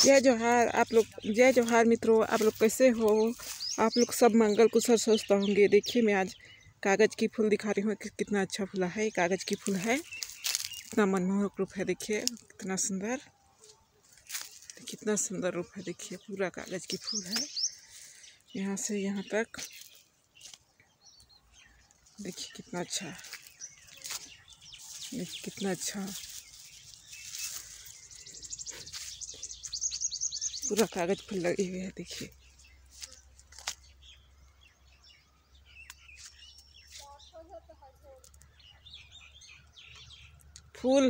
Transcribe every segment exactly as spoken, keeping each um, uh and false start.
जय जोहार आप लोग, जय जोहार मित्रों। आप लोग कैसे हो? आप लोग सब मंगल कुशल स्वस्थ होंगे। देखिए मैं आज कागज़ की फूल दिखा रही हूँ कि कितना अच्छा फूला है। कागज़ की फूल है, कितना मनमोहक रूप है। देखिए कितना सुंदर, कितना सुंदर रूप है। देखिए पूरा कागज़ की फूल है, यहाँ से यहाँ तक। देखिए कितना अच्छा, देखिए कितना अच्छा पूरा कागज फूल लगे हुए हैं। देखिए फूल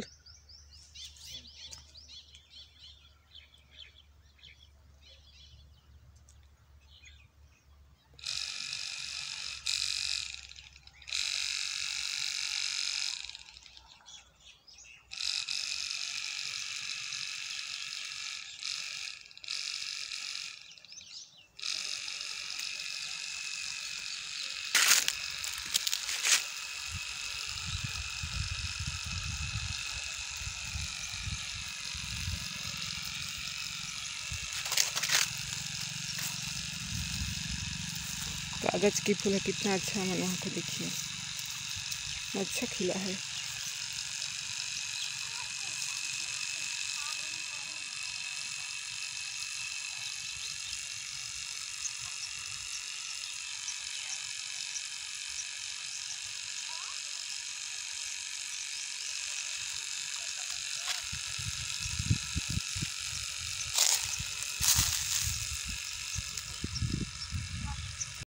कागज की फूल है, कितना अच्छा मनमोहक है। देखिए अच्छा खिला है।